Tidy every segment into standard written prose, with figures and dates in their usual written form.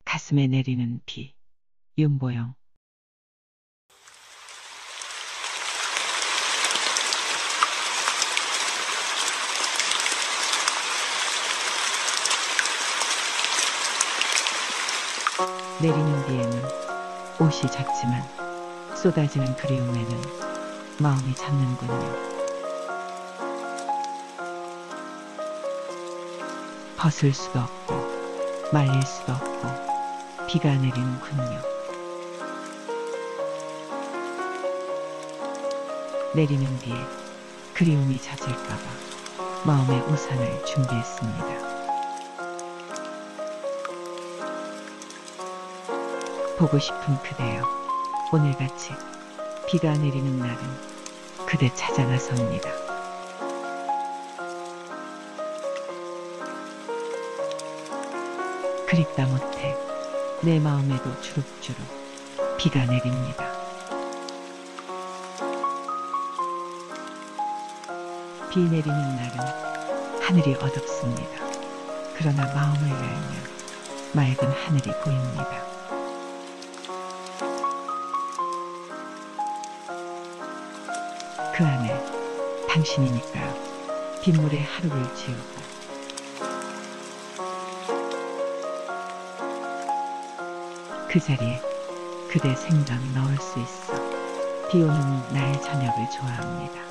가슴에 내리는 비. 윤보영. 내리는 비에는 옷이 젖지만 쏟아지는 그리움에는 마음이 젖는군요. 벗을 수도 없고 말릴 수도 없고 비가 내리는군요. 내리는 비에 그리움이 젖을까봐 마음의 우산을 준비했습니다. 보고 싶은 그대여, 오늘같이 비가 내리는 날은 그대 찾아 나섭니다. 그립다 못해 내 마음에도 주룩주룩 비가 내립니다. 비 내리는 날은 하늘이 어둡습니다. 그러나 마음을 열면 맑은 하늘이 보입니다. 그 안에 당신이니까요. 빗물에 하루를 지우고 그 자리에 그대 생각 넣을 수 있어 비 오는 나의 저녁을 좋아합니다.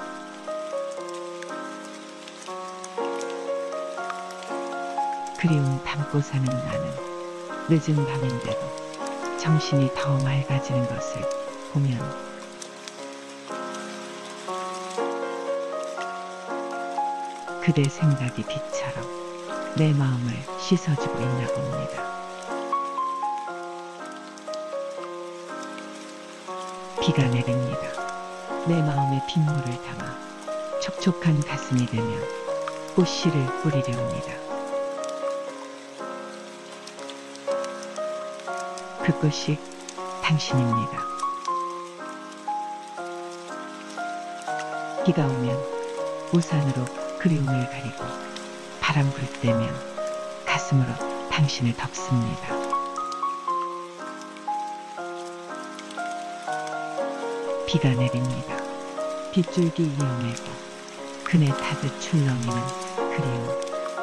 그리움 담고 사는 나는 늦은 밤인데도 정신이 더 맑아지는 것을 보면 그대 생각이 비처럼 내 마음을 씻어주고 있나 봅니다. 비가 내립니다. 내 마음에 빗물을 담아 촉촉한 가슴이 되면 꽃씨를 뿌리려 합니다. 그 꽃이 당신입니다. 비가 오면 우산으로 그리움을 가리고 바람 불 때면 가슴으로 당신을 덮습니다. 비가 내립니다. 빗줄기 이어내고 그네 타듯 출렁이는 그리움.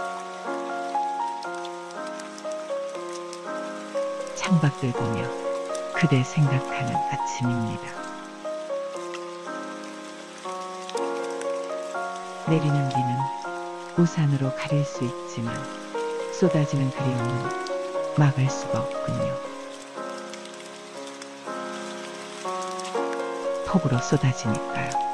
창밖을 보며 그대 생각하는 아침입니다. 내리는 비는 우산으로 가릴 수 있지만 쏟아지는 그리움은 막을 수가 없군요. 폭우로 쏟아지니까요.